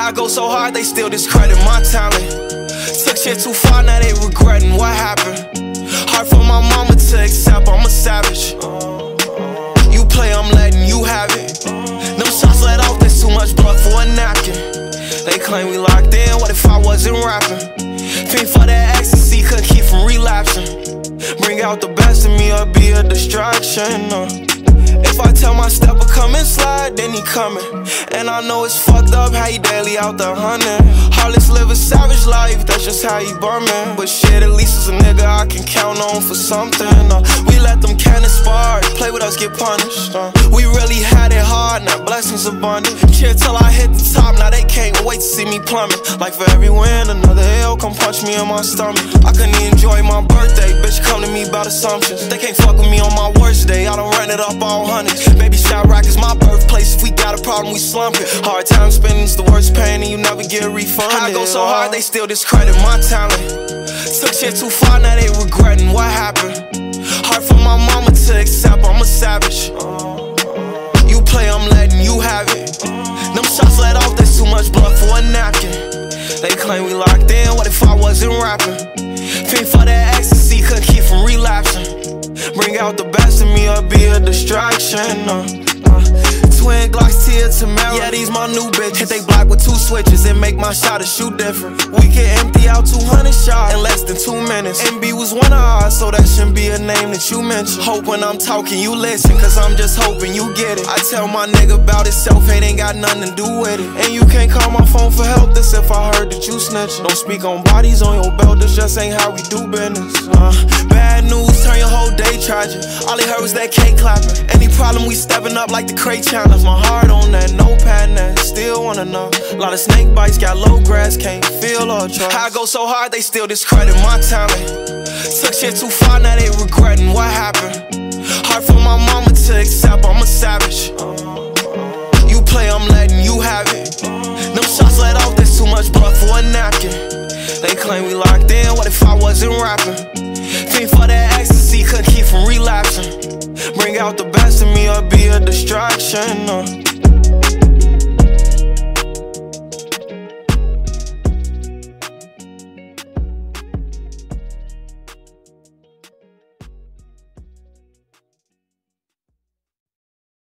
I go so hard, they still discredit my talent. Took shit too far, now they regretting what happened. Hard for my mama to accept, I'm a savage. You play, I'm letting you have it. Them shots let off, there's too much blood for a napkin. They claim we locked in, what if I wasn't rapping? Fiend for that ecstasy, couldn't keep from relapsing. Bring out the best in me or be a distraction. If I tell my stepper come and slide, then he coming. And I know it's fucked up how he daily out there hunting. Heartless live a savage life, that's just how he bumming. But shit, at least it's a nigga I can count on for something. We let them cannons spark, play with us, get punished. We really had it hard, now blessings abundant. Chill till I hit the top, now they can't wait to see me plummet. Like for every win, another L come punch me in my stomach. I couldn't enjoy my birthday, bitch come to me about assumptions. They can't fuck with me on my worst day, I done ran it up all hundreds. Baby Chirac is my birthplace, if we got a problem we slump it. Hard time spending's the worst pain and you never get refunded. I go so hard they still discredit my talent. Took shit too far, now they regretting what happened. Hard for my mama to accept, I'm a savage. You play, I'm letting you have it. Them shots let off, there's too much blood for a napkin. They claim we locked in, what if I wasn't rapping? Fiend for that ecstasy, couldn't keep from relapsing. Bring out the best in me or be a distraction. Twin Glocks, Tia Tamara, yeah, these my new bitches. Hit they block with 2 switches and make my shot and shoot different. We can empty out 200 shots in less than 2 minutes. MB was one of ours, so that shouldn't be a name that you mention. Hope when I'm talking you listen, cause I'm just hoping you get it. I tell my nigga about his self-hate ain't got nothing to do with it. And you can't call my phone for help, this if I heard that you snitching. Don't speak on bodies on your belt, this just ain't how we do business. Bad news, turn your whole day tragic. All he heard was that cake clapping. Any problem, we stepping up like the crate challenge. My heart on that notepad, and still wanna know. A lot of snake bites, got low grass, can't feel or trust. I go so hard, they still discredit my talent. Took shit too far, now they regretting what happened. Hard for my mama to accept, I'm a savage. You play, I'm letting you have it. Them shots let off, there's too much blood for a napkin. They claim we locked in, what if I wasn't rapping? Fiend for that ecstasy, couldn't keep from relapsing. Bring out the best in me or be a distraction.